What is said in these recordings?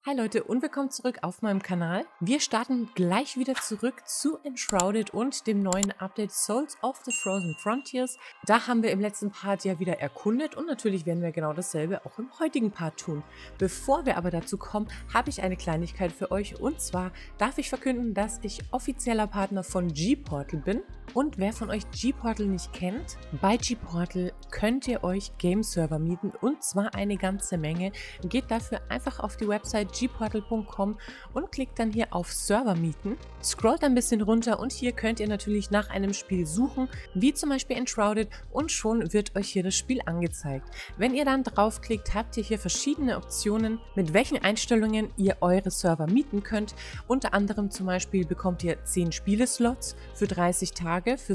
Hi Leute und willkommen zurück auf meinem Kanal. Wir starten gleich wieder zurück zu Enshrouded und dem neuen Update Souls of the Frozen Frontiers. Da haben wir im letzten Part ja wieder erkundet und natürlich werden wir genau dasselbe auch im heutigen Part tun. Bevor wir aber dazu kommen, habe ich eine Kleinigkeit für euch und zwar darf ich verkünden, dass ich offizieller Partner von G-Portal bin. Und wer von euch G-Portal nicht kennt, bei G-Portal könnt ihr euch Game-Server mieten und zwar eine ganze Menge. Geht dafür einfach auf die Website gportal.com und klickt dann hier auf Server mieten. Scrollt ein bisschen runter und hier könnt ihr natürlich nach einem Spiel suchen, wie zum Beispiel Enshrouded, und schon wird euch hier das Spiel angezeigt. Wenn ihr dann draufklickt, habt ihr hier verschiedene Optionen, mit welchen Einstellungen ihr eure Server mieten könnt. Unter anderem zum Beispiel bekommt ihr 10 Spieleslots für 30 Tage für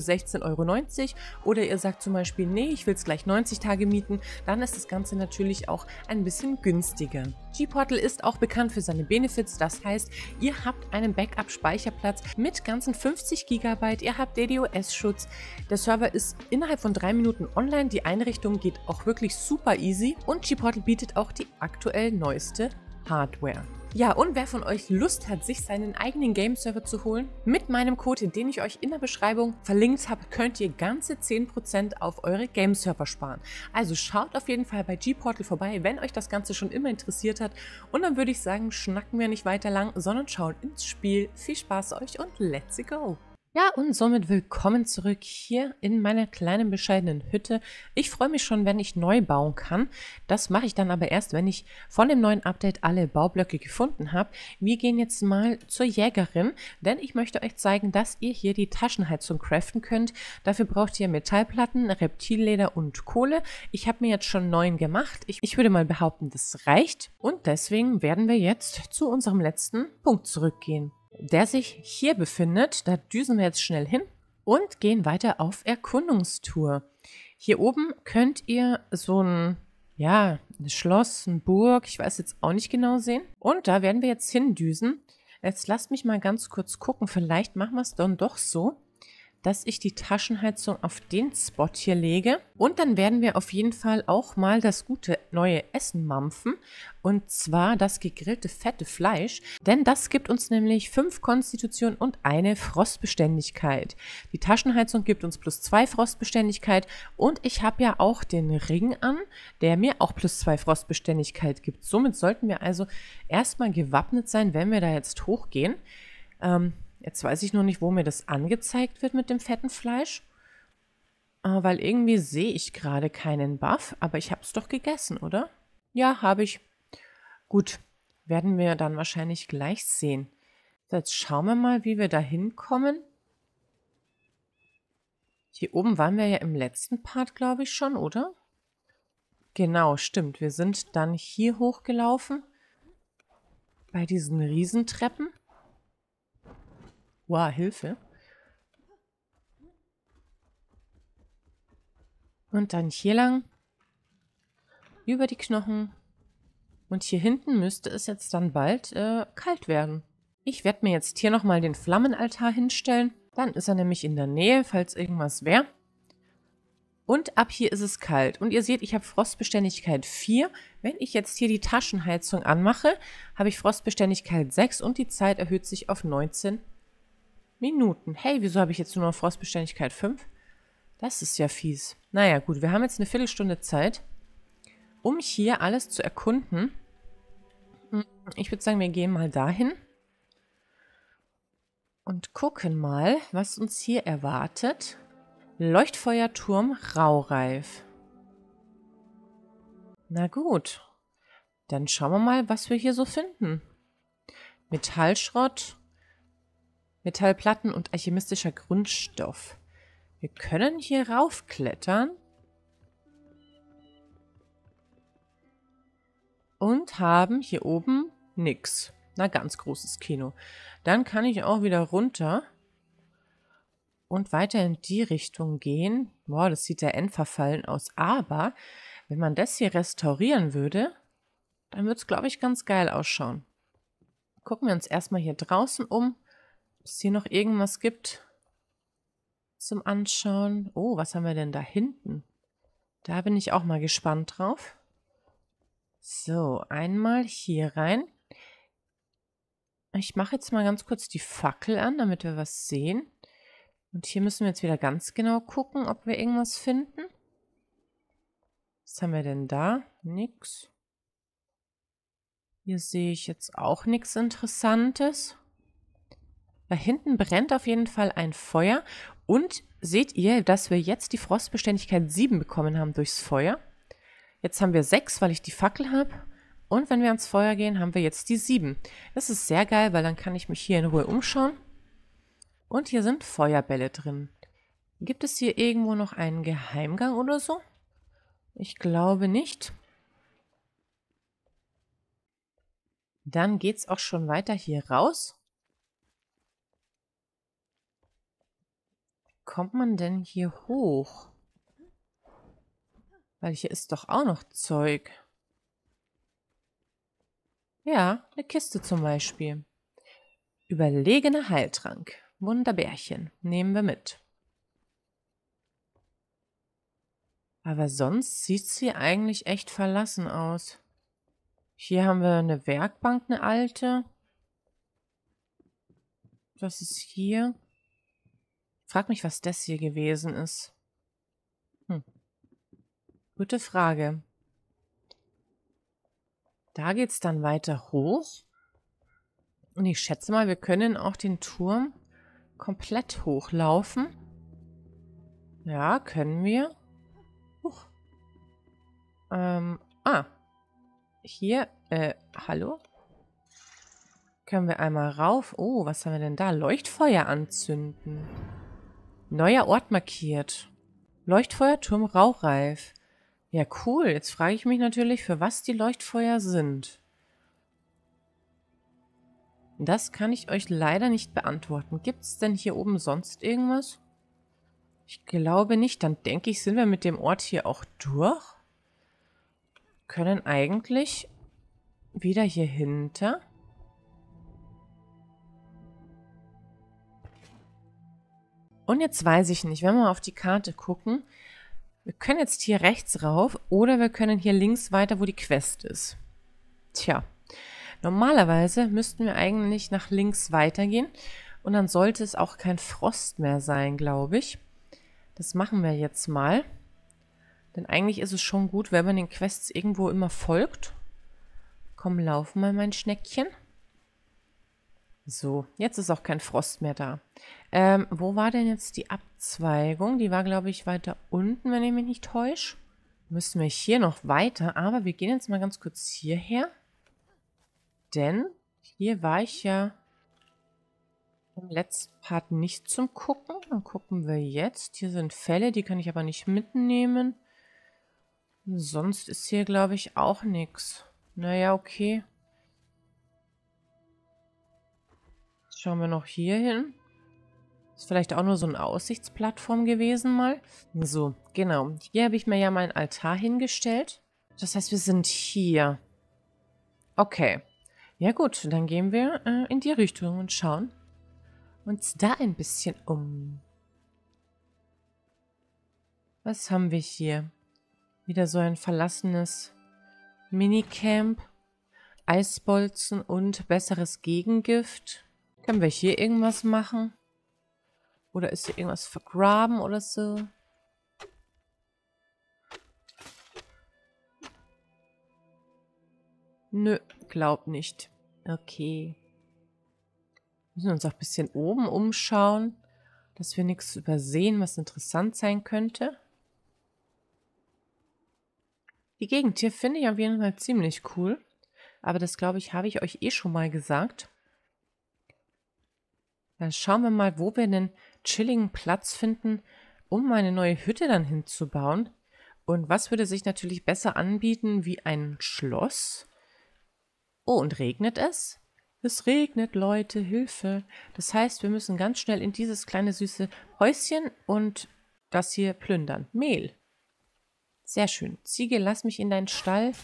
16,90 € oder ihr sagt zum Beispiel, nee, ich will es gleich 90 Tage mieten, dann ist das Ganze natürlich auch ein bisschen günstiger. G-Portal ist auch bekannt für seine Benefits, das heißt, ihr habt einen Backup-Speicherplatz mit ganzen 50 GB, ihr habt DDoS-Schutz, der Server ist innerhalb von 3 Minuten online, die Einrichtung geht auch wirklich super easy und G-Portal bietet auch die aktuell neueste Hardware. Ja, und wer von euch Lust hat, sich seinen eigenen Game-Server zu holen, mit meinem Code, den ich euch in der Beschreibung verlinkt habe, könnt ihr ganze 10% auf eure Game-Server sparen. Also schaut auf jeden Fall bei G-Portal vorbei, wenn euch das Ganze schon immer interessiert hat. Und dann würde ich sagen, schnacken wir nicht weiter lang, sondern schaut ins Spiel. Viel Spaß euch und let's go! Ja, und somit willkommen zurück hier in meiner kleinen bescheidenen Hütte. Ich freue mich schon, wenn ich neu bauen kann. Das mache ich dann aber erst, wenn ich von dem neuen Update alle Baublöcke gefunden habe. Wir gehen jetzt mal zur Jägerin, denn ich möchte euch zeigen, dass ihr hier die Taschenheizung craften könnt. Dafür braucht ihr Metallplatten, Reptilleder und Kohle. Ich habe mir jetzt schon 9 gemacht. Ich würde mal behaupten, das reicht. Und deswegen werden wir jetzt zu unserem letzten Punkt zurückgehen, der sich hier befindet. Da düsen wir jetzt schnell hin und gehen weiter auf Erkundungstour. Hier oben könnt ihr so ein Schloss, eine Burg, ich weiß jetzt auch nicht genau sehen. Und da werden wir jetzt hindüsen. Jetzt lasst mich mal ganz kurz gucken, vielleicht machen wir es dann doch so, dass ich die Taschenheizung auf den Spot hier lege. Und dann werden wir auf jeden Fall auch mal das gute neue Essen mampfen. Und zwar das gegrillte fette Fleisch. Denn das gibt uns nämlich 5 Konstitution und eine Frostbeständigkeit. Die Taschenheizung gibt uns +2 Frostbeständigkeit. Und ich habe ja auch den Ring an, der mir auch +2 Frostbeständigkeit gibt. Somit sollten wir also erstmal gewappnet sein, wenn wir da jetzt hochgehen. Jetzt weiß ich nur nicht, wo mir das angezeigt wird mit dem fetten Fleisch. Weil irgendwie sehe ich gerade keinen Buff. Aber ich habe es doch gegessen, oder? Ja, habe ich. Gut, werden wir dann wahrscheinlich gleich sehen. So, jetzt schauen wir mal, wie wir da hinkommen. Hier oben waren wir ja im letzten Part, glaube ich, schon, oder? Genau, stimmt. Wir sind dann hier hochgelaufen. Bei diesen Riesentreppen. Wow, Hilfe. Und dann hier lang. Über die Knochen. Und hier hinten müsste es jetzt dann bald kalt werden. Ich werde mir jetzt hier nochmal den Flammenaltar hinstellen. Dann ist er nämlich in der Nähe, falls irgendwas wäre. Und ab hier ist es kalt. Und ihr seht, ich habe Frostbeständigkeit 4. Wenn ich jetzt hier die Taschenheizung anmache, habe ich Frostbeständigkeit 6 und die Zeit erhöht sich auf 19 Minuten. Hey, wieso habe ich jetzt nur noch Frostbeständigkeit 5? Das ist ja fies. Naja, gut, wir haben jetzt eine Viertelstunde Zeit, um hier alles zu erkunden. Ich würde sagen, wir gehen mal dahin und gucken mal, was uns hier erwartet. Leuchtfeuerturm Raureif. Na gut, dann schauen wir mal, was wir hier so finden. Metallschrott, Metallplatten und alchemistischer Grundstoff. Wir können hier raufklettern. Und haben hier oben nix. Na, ganz großes Kino. Dann kann ich auch wieder runter und weiter in die Richtung gehen. Boah, das sieht ja endverfallen aus. Aber wenn man das hier restaurieren würde, dann würde es, glaube ich, ganz geil ausschauen. Gucken wir uns erstmal hier draußen um, ob es hier noch irgendwas gibt zum Anschauen. Oh, was haben wir denn da hinten? Da bin ich auch mal gespannt drauf. So, einmal hier rein. Ich mache jetzt mal ganz kurz die Fackel an, damit wir was sehen. Und hier müssen wir jetzt wieder ganz genau gucken, ob wir irgendwas finden. Was haben wir denn da? Nix. Hier sehe ich jetzt auch nichts Interessantes. Da hinten brennt auf jeden Fall ein Feuer. Und seht ihr, dass wir jetzt die Frostbeständigkeit 7 bekommen haben durchs Feuer? Jetzt haben wir 6, weil ich die Fackel habe. Und wenn wir ans Feuer gehen, haben wir jetzt die 7. Das ist sehr geil, weil dann kann ich mich hier in Ruhe umschauen. Und hier sind Feuerbälle drin. Gibt es hier irgendwo noch einen Geheimgang oder so? Ich glaube nicht. Dann geht es auch schon weiter hier raus. Kommt man denn hier hoch? Weil hier ist doch auch noch Zeug. Ja, eine Kiste zum Beispiel. Überlegener Heiltrank. Wunderbärchen. Nehmen wir mit. Aber sonst sieht es hier eigentlich echt verlassen aus. Hier haben wir eine Werkbank, eine alte. Was ist hier? Ich frage mich, was das hier gewesen ist. Gute Frage. Da geht es dann weiter hoch. Und ich schätze mal, wir können auch den Turm komplett hochlaufen. Ja, können wir. Huch. Hier, hallo? Können wir einmal rauf. Oh, was haben wir denn da? Leuchtfeuer anzünden. Neuer Ort markiert. Leuchtfeuerturm Rauchreif. Ja, cool. Jetzt frage ich mich natürlich, für was die Leuchtfeuer sind. Das kann ich euch leider nicht beantworten. Gibt es denn hier oben sonst irgendwas? Ich glaube nicht. Dann denke ich, sind wir mit dem Ort hier auch durch. Können eigentlich wieder hier hinter. Und jetzt weiß ich nicht, wenn wir mal auf die Karte gucken, wir können jetzt hier rechts rauf oder wir können hier links weiter, wo die Quest ist. Tja, normalerweise müssten wir eigentlich nach links weitergehen und dann sollte es auch kein Frost mehr sein, glaube ich. Das machen wir jetzt mal. Denn eigentlich ist es schon gut, wenn man den Quests irgendwo immer folgt. Komm, lauf mal, mein Schneckchen. So, jetzt ist auch kein Frost mehr da. Wo war denn jetzt die Abzweigung? Die war, glaube ich, weiter unten, wenn ich mich nicht täusche. Müssen wir hier noch weiter, aber wir gehen jetzt mal ganz kurz hierher. Denn hier war ich ja im letzten Part nicht zum Gucken. Dann gucken wir jetzt. Hier sind Fälle, die kann ich aber nicht mitnehmen. Sonst ist hier, glaube ich, auch nichts. Naja, okay. Jetzt schauen wir noch hier hin. Ist vielleicht auch nur so eine Aussichtsplattform gewesen mal. So, genau. Hier habe ich mir ja meinen Altar hingestellt. Das heißt, wir sind hier. Okay. Ja gut, dann gehen wir in die Richtung und schauen uns da ein bisschen um. Was haben wir hier? Wieder so ein verlassenes Minicamp. Eisbolzen und besseres Gegengift. Können wir hier irgendwas machen? Oder ist hier irgendwas vergraben oder so? Nö, glaub nicht. Okay. Wir müssen uns auch ein bisschen oben umschauen, dass wir nichts übersehen, was interessant sein könnte. Die Gegend hier finde ich auf jeden Fall ziemlich cool. Aber das, glaube ich, habe ich euch eh schon mal gesagt. Dann schauen wir mal, wo wir einen chilligen Platz finden, um meine neue Hütte dann hinzubauen. Und was würde sich natürlich besser anbieten wie ein Schloss? Oh, und regnet es? Es regnet, Leute, Hilfe. Das heißt, wir müssen ganz schnell in dieses kleine süße Häuschen und das hier plündern. Mehl. Sehr schön. Ziege, lass mich in deinen Stall.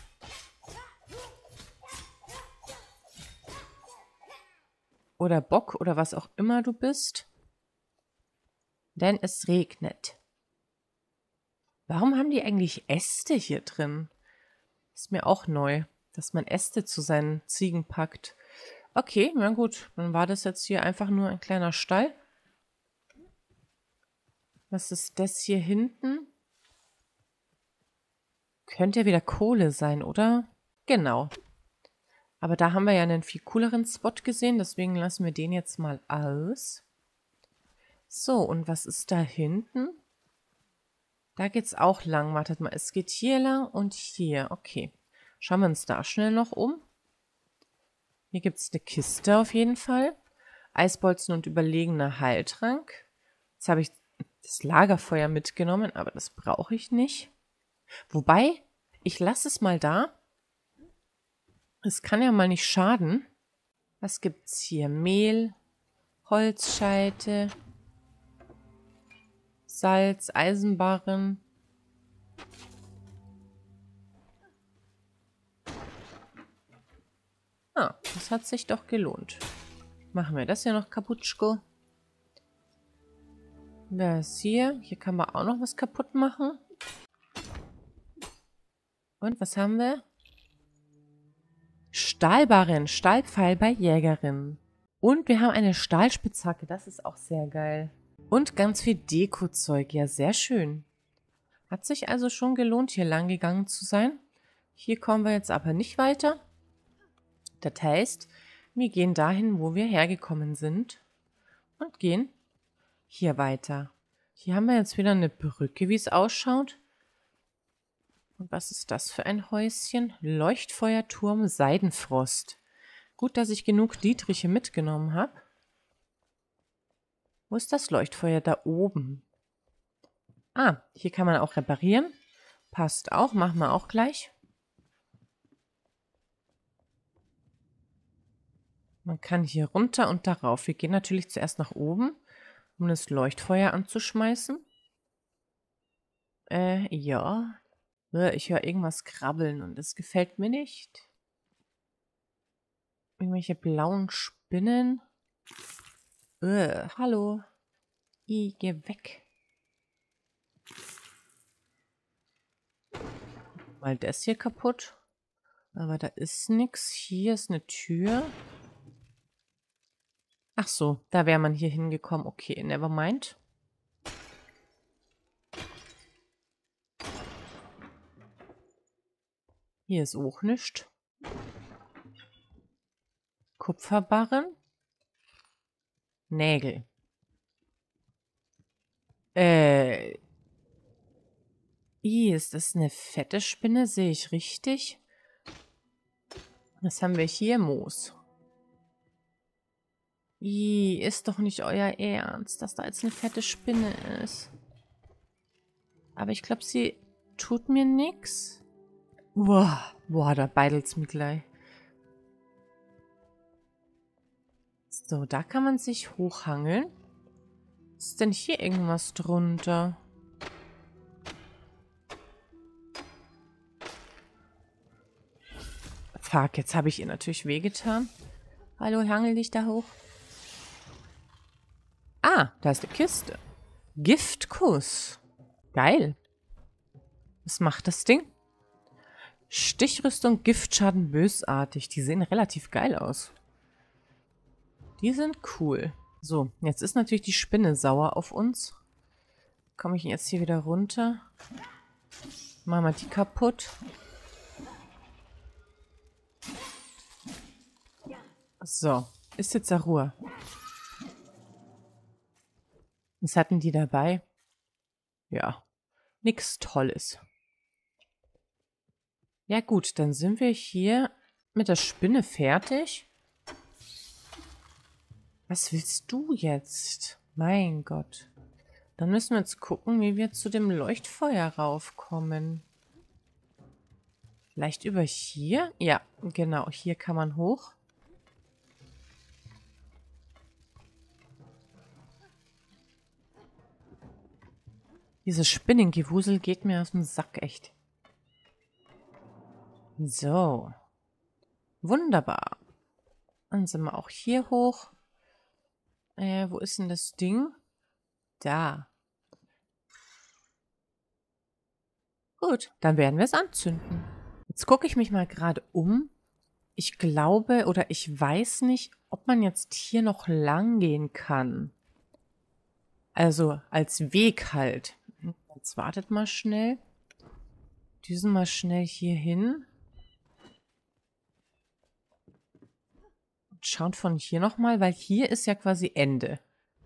Oder Bock oder was auch immer du bist. Denn es regnet. Warum haben die eigentlich Äste hier drin? Ist mir auch neu, dass man Äste zu seinen Ziegen packt. Okay, na gut. Dann war das jetzt hier einfach nur ein kleiner Stall. Was ist das hier hinten? Könnte ja wieder Kohle sein, oder? Genau. Aber da haben wir ja einen viel cooleren Spot gesehen, deswegen lassen wir den jetzt mal aus. So, und was ist da hinten? Da geht's auch lang. Wartet mal, es geht hier lang und hier. Okay. Schauen wir uns da schnell noch um. Hier gibt es eine Kiste auf jeden Fall. Eisbolzen und überlegener Heiltrank. Jetzt habe ich das Lagerfeuer mitgenommen, aber das brauche ich nicht. Wobei, ich lasse es mal da. Es kann ja mal nicht schaden. Was gibt's hier? Mehl, Holzscheite, Salz, Eisenbarren. Ah, das hat sich doch gelohnt. Machen wir das hier noch kaputschko. Was ist hier? Hier kann man auch noch was kaputt machen. Und was haben wir? Stahlbarren, Stahlpfeil bei Jägerin. Und wir haben eine Stahlspitzhacke, das ist auch sehr geil. Und ganz viel Dekozeug, ja sehr schön. Hat sich also schon gelohnt, hier lang gegangen zu sein. Hier kommen wir jetzt aber nicht weiter. Das heißt, wir gehen dahin, wo wir hergekommen sind. Und gehen hier weiter. Hier haben wir jetzt wieder eine Brücke, wie es ausschaut. Und was ist das für ein Häuschen? Leuchtfeuerturm Seidenfrost. Gut, dass ich genug Dietriche mitgenommen habe. Wo ist das Leuchtfeuer? Da oben. Ah, hier kann man auch reparieren. Passt auch, machen wir auch gleich. Man kann hier runter und darauf. Wir gehen natürlich zuerst nach oben, um das Leuchtfeuer anzuschmeißen. Ja. Ich höre irgendwas krabbeln und das gefällt mir nicht. Irgendwelche blauen Spinnen. Hallo. Geh weg. Mal das hier kaputt. Aber da ist nichts. Hier ist eine Tür. Ach so, da wäre man hier hingekommen. Okay, never mind. Hier ist auch nichts. Kupferbarren. Nägel. Ist das eine fette Spinne? Sehe ich richtig? Was haben wir hier? Moos. Ist doch nicht euer Ernst, dass da jetzt eine fette Spinne ist. Aber ich glaube, sie tut mir nichts. Boah, da beidelt's mir gleich. So, da kann man sich hochhangeln. Ist denn hier irgendwas drunter? Fuck, jetzt habe ich ihr natürlich wehgetan. Hallo, hangel dich da hoch. Ah, da ist eine Kiste. Giftkuss. Geil. Was macht das Ding? Stichrüstung, Giftschaden, bösartig. Die sehen relativ geil aus. Die sind cool. So, jetzt ist natürlich die Spinne sauer auf uns. Komme ich jetzt hier wieder runter? Machen wir die kaputt. So, ist jetzt der Ruhe. Was hatten die dabei? Ja, nix Tolles. Ja gut, dann sind wir hier mit der Spinne fertig. Was willst du jetzt? Mein Gott. Dann müssen wir jetzt gucken, wie wir zu dem Leuchtfeuer raufkommen. Vielleicht über hier? Ja, genau. Hier kann man hoch. Dieses Spinnengewusel geht mir aus dem Sack, echt. So. Wunderbar. Dann sind wir auch hier hoch. Wo ist denn das Ding? Da. Gut, dann werden wir es anzünden. Jetzt gucke ich mich mal gerade um. Ich glaube oder ich weiß nicht, ob man jetzt hier noch lang gehen kann. Also als Weg halt. Jetzt wartet mal schnell. Düsen mal schnell hier hin. Und schaut von hier nochmal, weil hier ist ja quasi Ende.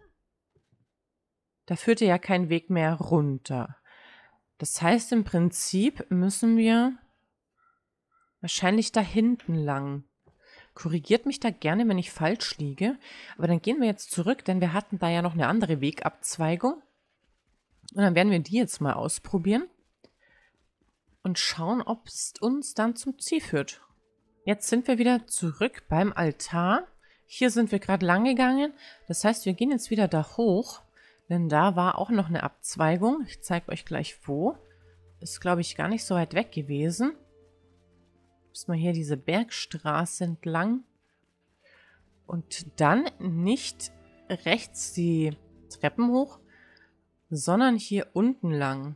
Da führte ja kein Weg mehr runter. Das heißt, im Prinzip müssen wir wahrscheinlich da hinten lang. Korrigiert mich da gerne, wenn ich falsch liege. Aber dann gehen wir jetzt zurück, denn wir hatten da ja noch eine andere Wegabzweigung. Und dann werden wir die jetzt mal ausprobieren. Und schauen, ob es uns dann zum Ziel führt. Jetzt sind wir wieder zurück beim Altar. Hier sind wir gerade lang gegangen. Das heißt, wir gehen jetzt wieder da hoch. Denn da war auch noch eine Abzweigung. Ich zeige euch gleich wo. Ist, glaube ich, gar nicht so weit weg gewesen. Müssen wir hier diese Bergstraße entlang. Und dann nicht rechts die Treppen hoch, sondern hier unten lang.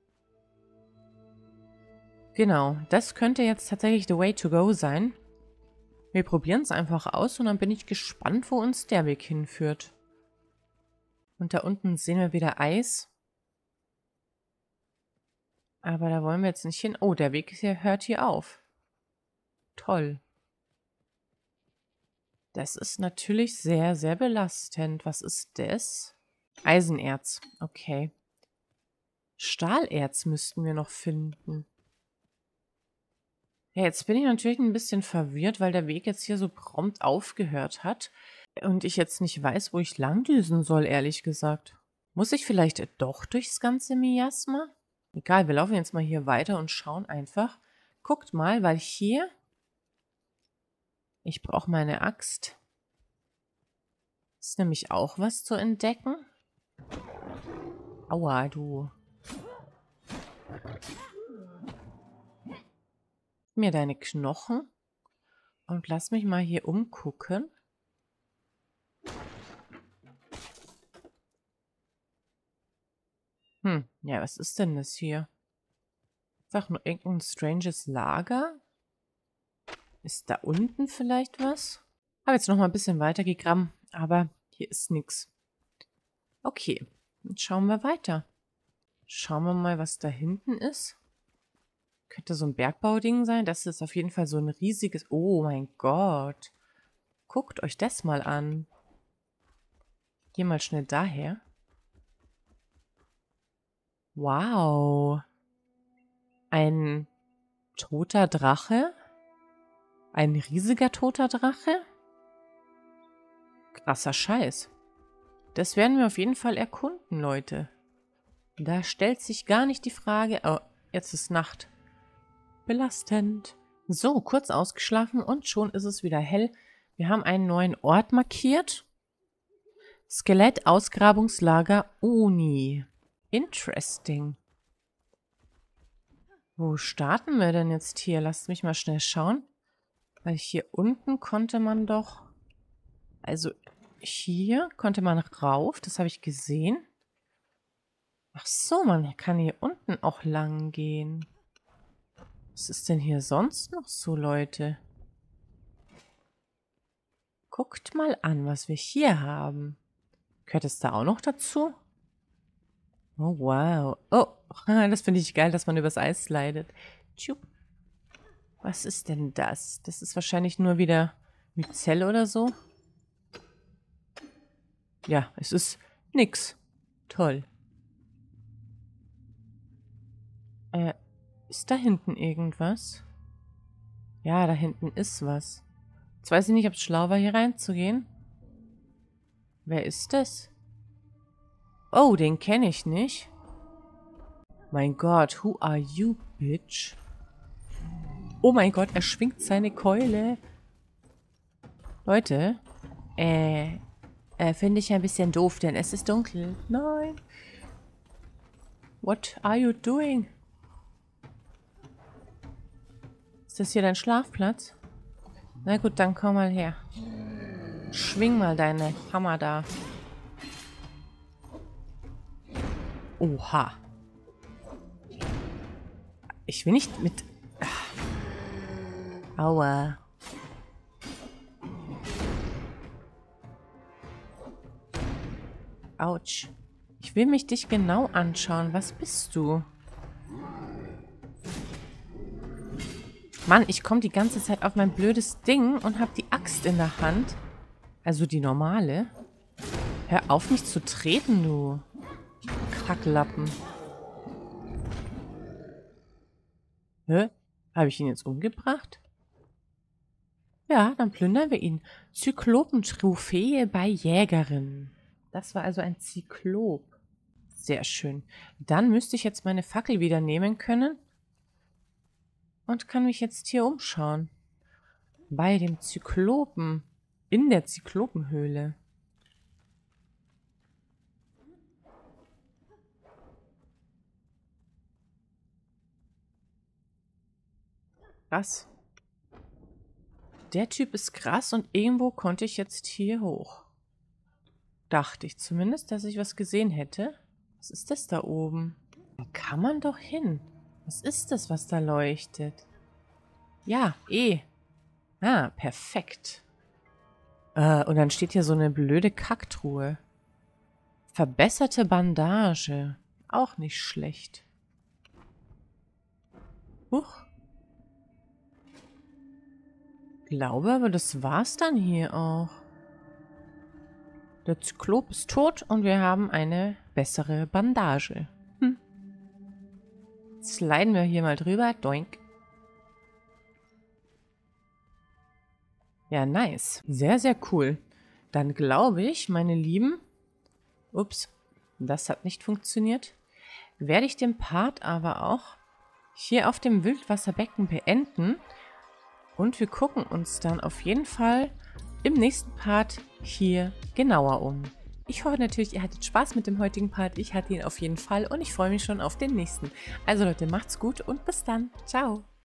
Genau, das könnte jetzt tatsächlich the way to go sein. Wir probieren es einfach aus und dann bin ich gespannt, wo uns der Weg hinführt. Und da unten sehen wir wieder Eis. Aber da wollen wir jetzt nicht hin. Oh, der Weg hier hört hier auf. Toll. Das ist natürlich sehr, sehr belastend. Was ist das? Eisenerz. Okay. Stahlerz müssten wir noch finden. Ja, jetzt bin ich natürlich ein bisschen verwirrt, weil der Weg jetzt hier so prompt aufgehört hat. Und ich jetzt nicht weiß, wo ich langdüsen soll, ehrlich gesagt. Muss ich vielleicht doch durchs ganze Miasma? Egal, wir laufen jetzt mal hier weiter und schauen einfach. Guckt mal, weil hier... Ich brauche meine Axt. Ist nämlich auch was zu entdecken. Aua, du. Mir deine Knochen und lass mich mal hier umgucken. Ja, was ist denn das hier? Einfach nur irgendein stranges Lager? Ist da unten vielleicht was? Habe jetzt noch mal ein bisschen weiter gegraben, aber hier ist nichts. Okay, dann schauen wir weiter. Schauen wir mal, was da hinten ist. Könnte so ein Bergbauding sein. Das ist auf jeden Fall so ein riesiges... Oh mein Gott. Guckt euch das mal an. Geh mal schnell daher. Wow. Ein toter Drache? Ein riesiger toter Drache? Krasser Scheiß. Das werden wir auf jeden Fall erkunden, Leute. Da stellt sich gar nicht die Frage... Oh, jetzt ist Nacht. Belastend. So, kurz ausgeschlafen und schon ist es wieder hell. Wir haben einen neuen Ort markiert. Skelett-Ausgrabungslager Uni. Interesting. Wo starten wir denn jetzt hier? Lasst mich mal schnell schauen. Weil hier unten konnte man doch... Also hier konnte man rauf, das habe ich gesehen. Ach so, man kann hier unten auch lang gehen. Was ist denn hier sonst noch so, Leute? Guckt mal an, was wir hier haben. Gehört es da auch noch dazu? Oh, wow. Oh, das finde ich geil, dass man übers Eis slidet. Tschup. Was ist denn das? Das ist wahrscheinlich nur wieder Myzel oder so. Ja, es ist nix. Toll. Ist da hinten irgendwas? Ja, da hinten ist was. Jetzt weiß ich nicht, ob es schlau war, hier reinzugehen. Wer ist das? Oh, den kenne ich nicht. Mein Gott, who are you, bitch? Oh mein Gott, er schwingt seine Keule. Leute, finde ich ein bisschen doof, denn es ist dunkel. Nein. What are you doing? Ist das hier dein Schlafplatz? Na gut, dann komm mal her. Schwing mal deine Hammer da. Oha. Ich will nicht mit... Aua. Autsch. Ich will mich dich genau anschauen. Was bist du? Mann, ich komme die ganze Zeit auf mein blödes Ding und habe die Axt in der Hand. Also die normale. Hör auf, mich zu treten, du Kacklappen. Hä? Habe ich ihn jetzt umgebracht? Ja, dann plündern wir ihn. Zyklopen-Trophäe bei Jägerin. Das war also ein Zyklop. Sehr schön. Dann müsste ich jetzt meine Fackel wieder nehmen können. Und kann mich jetzt hier umschauen. Bei dem Zyklopen. In der Zyklopenhöhle. Krass. Der Typ ist krass und irgendwo konnte ich jetzt hier hoch. Dachte ich zumindest, dass ich was gesehen hätte. Was ist das da oben? Da kann man doch hin. Was ist das, was da leuchtet? Ja, Ah, perfekt. Und dann steht hier so eine blöde Kacktruhe. Verbesserte Bandage. Auch nicht schlecht. Huch. Glaube aber, das war's dann hier auch. Der Zyklop ist tot und wir haben eine bessere Bandage. Sliden wir hier mal drüber. Doink. Ja, nice. Sehr, sehr cool. Dann glaube ich, meine Lieben, ups, das hat nicht funktioniert, werde ich den Part aber auch hier auf dem Wildwasserbecken beenden. Und wir gucken uns dann auf jeden Fall im nächsten Part hier genauer um. Ich hoffe natürlich, ihr hattet Spaß mit dem heutigen Part. Ich hatte ihn auf jeden Fall und ich freue mich schon auf den nächsten. Also Leute, macht's gut und bis dann. Ciao.